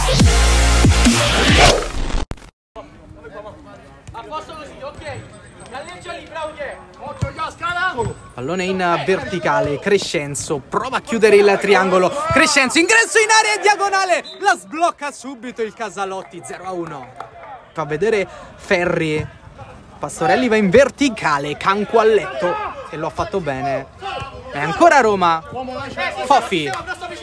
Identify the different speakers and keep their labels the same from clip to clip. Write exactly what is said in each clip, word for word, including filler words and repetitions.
Speaker 1: Pallone in verticale, Crescenzo prova a chiudere il triangolo, Crescenzo ingresso in area e diagonale, la sblocca subito il Casalotti, zero a uno. Fa vedere Ferri, Pastorelli va in verticale, Cancu al letto e lo ha fatto bene. E ancora Roma, Fofi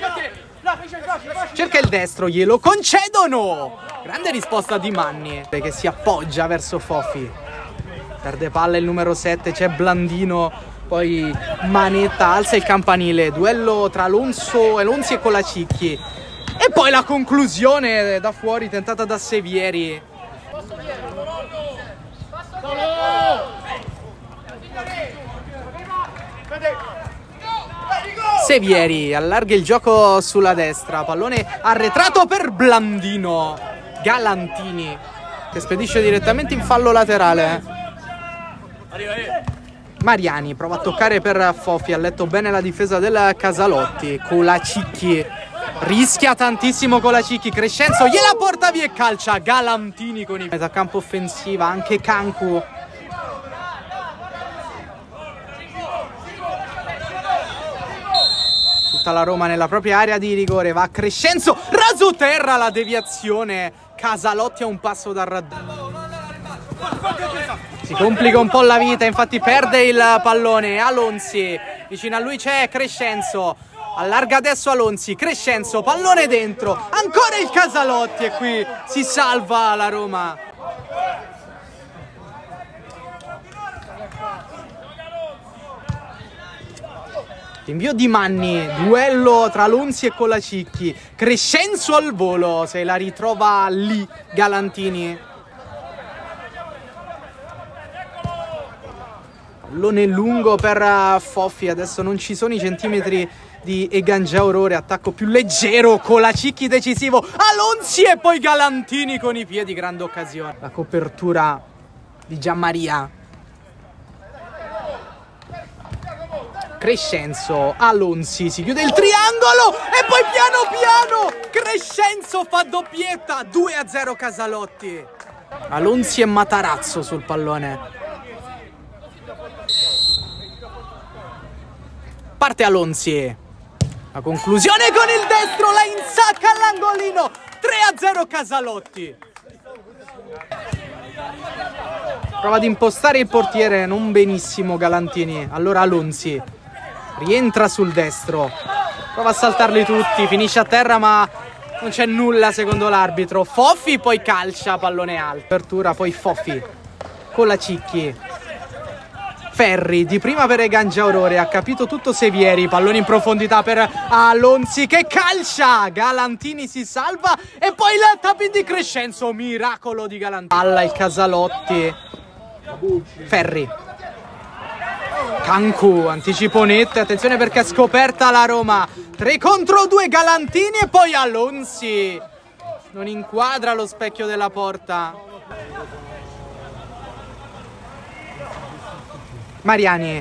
Speaker 1: cerca il destro, glielo concedono. Grande risposta di Manni che si appoggia verso Fofi, perde palla il numero sette, c'è Blandino. Poi Manetta alza il campanile, duello tra Alonso, Alonsi e Colacicchi. E poi la conclusione da fuori tentata da Sevieri. Sevieri allarga il gioco sulla destra, pallone arretrato per Blandino. Galantini che spedisce direttamente in fallo laterale. Mariani prova a toccare per Fofi, ha letto bene la difesa del Casalotti. Colacicchi rischia tantissimo, Colacicchi, Crescenzo gliela porta via e calcia. Galantini con i metà campo offensiva, anche Cancu. Tutta la Roma nella propria area di rigore, va Crescenzo, rasoterra la deviazione. Casalotti a un passo dal raddoppio. Si complica un po' la vita, infatti perde il pallone. Alonsi, vicino a lui c'è Crescenzo, allarga adesso Alonsi, Crescenzo, pallone dentro, ancora il Casalotti e qui si salva la Roma. Invio di Manni, duello tra Alonsi e Colacicchi, Crescenzo al volo, se la ritrova lì Galantini. Pallone lungo per Fofi, adesso non ci sono i centimetri di Egangia Aurore, attacco più leggero, Colacicchi decisivo, Alonsi e poi Galantini con i piedi, grande occasione. La copertura di Gianmaria. Crescenzo, Alonsi, si chiude il triangolo e poi piano piano Crescenzo fa doppietta, due a zero Casalotti. Alonsi e Matarazzo sul pallone. Parte Alonsi, la conclusione con il destro, la insacca all'angolino, tre a zero Casalotti. Prova ad impostare il portiere, non benissimo Galantini, allora Alonsi rientra sul destro, prova a saltarli tutti, finisce a terra ma non c'è nulla secondo l'arbitro. Fofi poi calcia, pallone alto, apertura poi Fofi, Colacicchi, Ferri di prima per Egangia Aurore, ha capito tutto Sevieri, pallone in profondità per Alonsi che calcia, Galantini si salva e poi il tap-in di Crescenzo, miracolo di Galantini. Palla il Casalotti, Ferri, Cancu, anticipo netto, attenzione perché è scoperta la Roma, tre contro due Galantini e poi Alonsi, non inquadra lo specchio della porta. Mariani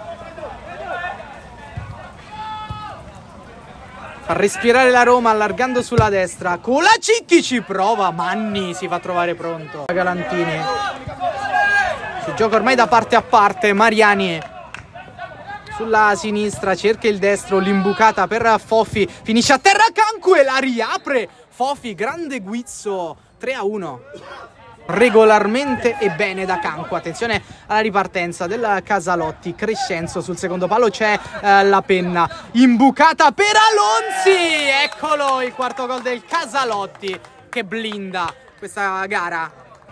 Speaker 1: fa respirare la Roma allargando sulla destra, Colacicchi ci prova, Manni si fa trovare pronto. Galantini si gioca ormai da parte a parte, Mariani sulla sinistra cerca il destro, l'imbucata per Fofi, finisce a terra Cancu e la riapre Fofi, grande guizzo, tre a uno. Regolarmente e bene da Cancu, attenzione alla ripartenza del Casalotti, Crescenzo sul secondo palo, c'è eh, la penna, imbucata per Alonsi, eccolo il quarto gol del Casalotti che blinda questa gara.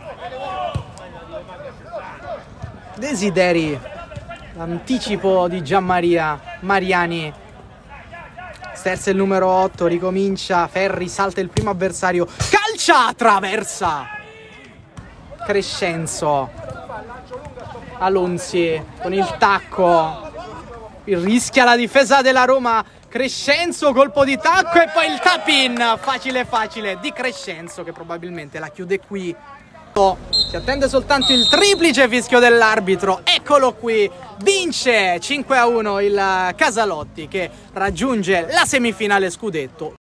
Speaker 1: Desideri, l'anticipo di Gianmaria, Mariani sterza il numero otto, ricomincia, Ferri salta il primo avversario, calcia, traversa Crescenzo, Alonsi con il tacco, rischia la difesa della Roma, Crescenzo colpo di tacco e poi il tap-in facile facile di Crescenzo che probabilmente la chiude qui. Si attende soltanto il triplice fischio dell'arbitro, eccolo qui, vince cinque a uno il Casalotti che raggiunge la semifinale scudetto.